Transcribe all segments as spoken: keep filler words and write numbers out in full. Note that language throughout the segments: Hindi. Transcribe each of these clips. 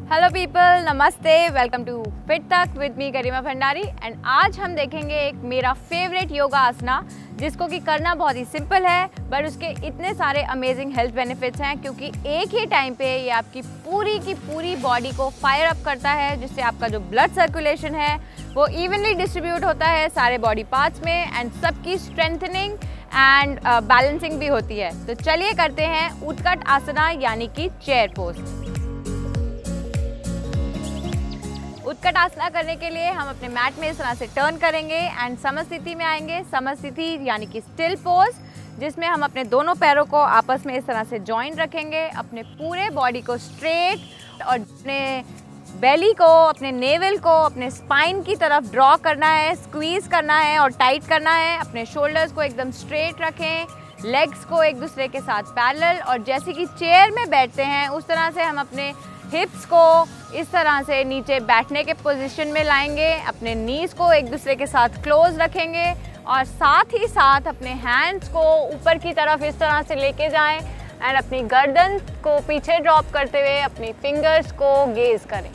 हेलो पीपल, नमस्ते, welcome to fit Tak with me Garima Bhandari. And आज हम देखेंगे एक मेरा फेवरेट योगा आसना जिसको कि करना बहुत ही सिंपल है, बट उसके इतने सारे अमेजिंग हेल्थ बेनिफिट्स हैं क्योंकि एक ही टाइम पे ये आपकी पूरी की पूरी बॉडी को फायर अप करता है, जिससे आपका जो ब्लड सर्कुलेशन है वो इवनली डिस्ट्रीब्यूट होता है सारे बॉडी पार्ट्स में एंड सबकी स्ट्रेंथनिंग एंड बैलेंसिंग भी होती है। तो चलिए करते हैं उत्कट आसना यानी कि चेयर पोज। उत्कट आसना करने के लिए हम अपने मैट में इस तरह से टर्न करेंगे एंड समस्थिति में आएंगे। समस्थिति यानी कि स्टिल पोज, जिसमें हम अपने दोनों पैरों को आपस में इस तरह से जॉइन रखेंगे, अपने पूरे बॉडी को स्ट्रेट और अपने बेली को, अपने नेवल को अपने स्पाइन की तरफ ड्रॉ करना है, स्क्वीज करना है और टाइट करना है। अपने शोल्डर्स को एकदम स्ट्रेट रखें, लेग्स को एक दूसरे के साथ पैरेलल, और जैसे कि चेयर में बैठते हैं उस तरह से हम अपने हिप्स को इस तरह से नीचे बैठने के पोजीशन में लाएंगे। अपने नीज को एक दूसरे के साथ क्लोज रखेंगे और साथ ही साथ अपने हैंड्स को ऊपर की तरफ इस तरह से लेके जाएं एंड अपनी गर्दन को पीछे ड्रॉप करते हुए अपनी फिंगर्स को गेज करें।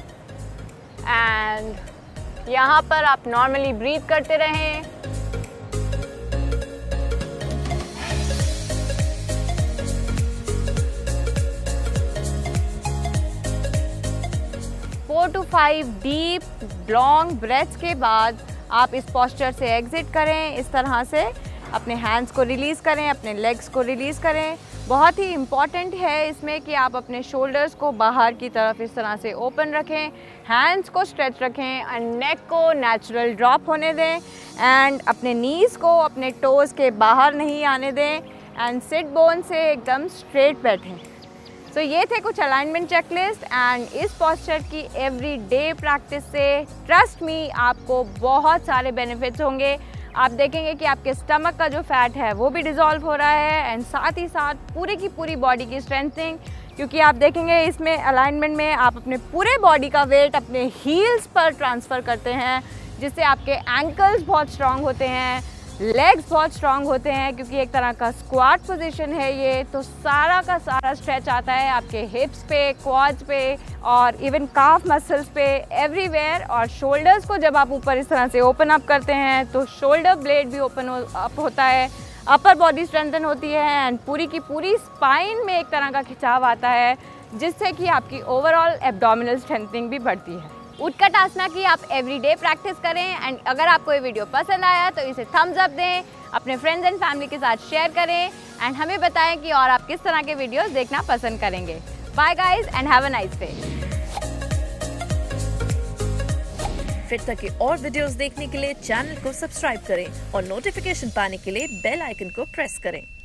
एंड यहाँ पर आप नॉर्मली ब्रीथ करते रहें। Four to five deep long breaths के बाद आप इस पोस्चर से एग्जिट करें। इस तरह से अपने हैंड्स को रिलीज़ करें, अपने लेग्स को रिलीज़ करें। बहुत ही इम्पॉर्टेंट है इसमें कि आप अपने शोल्डर्स को बाहर की तरफ इस तरह से ओपन रखें, हैंड्स को स्ट्रेच रखें एंड नेक को नेचुरल ड्रॉप होने दें एंड अपने नीज़ को अपने टोज़ के बाहर नहीं आने दें एंड सिट बोन से एकदम स्ट्रेट बैठें। तो so, ये थे कुछ अलाइनमेंट चेकलिस्ट एंड इस पोस्चर की एवरी डे प्रैक्टिस से ट्रस्ट मी आपको बहुत सारे बेनिफिट्स होंगे। आप देखेंगे कि आपके स्टमक का जो फैट है वो भी डिज़ोल्व हो रहा है एंड साथ ही साथ पूरी की पूरी बॉडी की स्ट्रेंथनिंग, क्योंकि आप देखेंगे इसमें अलाइनमेंट में आप अपने पूरे बॉडी का वेट अपने हील्स पर ट्रांसफ़र करते हैं, जिससे आपके एंकल्स बहुत स्ट्रांग होते हैं, लेग्स बहुत स्ट्रांग होते हैं क्योंकि एक तरह का स्क्वाट पोजीशन है ये। तो सारा का सारा स्ट्रेच आता है आपके हिप्स पे, क्वाड्स पे और इवन काफ मसल्स पे, एवरीवेयर। और शोल्डर्स को जब आप ऊपर इस तरह से ओपन अप करते हैं तो शोल्डर ब्लेड भी ओपन अप होता है, अपर बॉडी स्ट्रेंथन होती है एंड पूरी की पूरी स्पाइन में एक तरह का खिंचाव आता है, जिससे कि आपकी ओवरऑल एब्डोमिनल स्ट्रेंथनिंग भी बढ़ती है। उत्कट आसना की आप एवरीडे प्रैक्टिस करें एंड अगर आपको ये वीडियो पसंद आया तो इसे थम्स अप दें, अपने फ्रेंड्स एंड फैमिली के साथ शेयर करें एंड हमें बताएं कि और आप किस तरह के वीडियोस देखना पसंद करेंगे। Bye guys and have a nice day. Fit Tak के और वीडियोस देखने के लिए चैनल को सब्सक्राइब करें और नोटिफिकेशन पाने के लिए बेल आइकन को प्रेस करें।